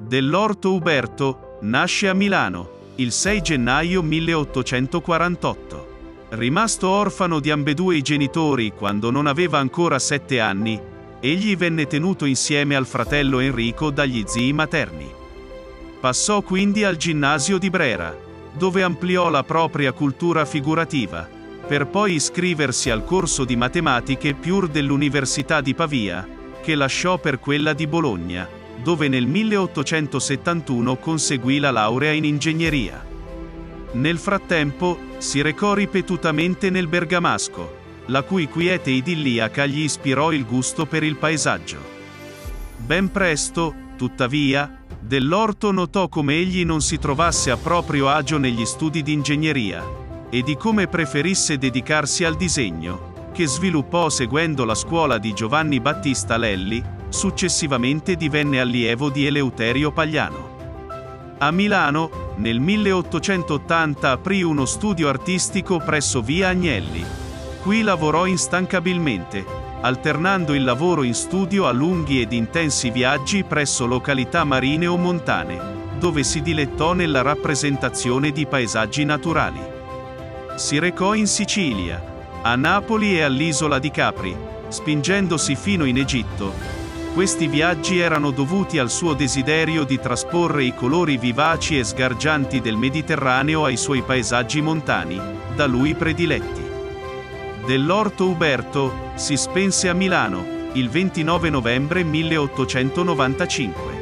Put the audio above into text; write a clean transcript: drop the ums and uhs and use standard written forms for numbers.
Dell'Orto Uberto nasce a Milano il 6 gennaio 1848. Rimasto orfano di ambedue i genitori quando non aveva ancora 7 anni, egli venne tenuto insieme al fratello Enrico dagli zii materni. Passò quindi al ginnasio di Brera, dove ampliò la propria cultura figurativa, per poi iscriversi al corso di matematiche Pure dell'Università di Pavia, che lasciò per quella di Bologna, dove nel 1871 conseguì la laurea in ingegneria. Nel frattempo, si recò ripetutamente nel Bergamasco, la cui quiete idilliaca gli ispirò il gusto per il paesaggio. Ben presto, tuttavia, Dell'Orto notò come egli non si trovasse a proprio agio negli studi di ingegneria, e di come preferisse dedicarsi al disegno, che sviluppò seguendo la scuola di Giovanni Battista Lelli. Successivamente divenne allievo di Eleuterio Pagliano. A Milano, nel 1880 aprì uno studio artistico presso via Agnelli. Qui lavorò instancabilmente, alternando il lavoro in studio a lunghi ed intensi viaggi presso località marine o montane, dove si dilettò nella rappresentazione di paesaggi naturali. Si recò in Sicilia, a Napoli e all'isola di Capri, spingendosi fino in Egitto. Questi viaggi erano dovuti al suo desiderio di trasporre i colori vivaci e sgargianti del Mediterraneo ai suoi paesaggi montani, da lui prediletti. Dell'Orto Uberto si spense a Milano il 29 novembre 1895.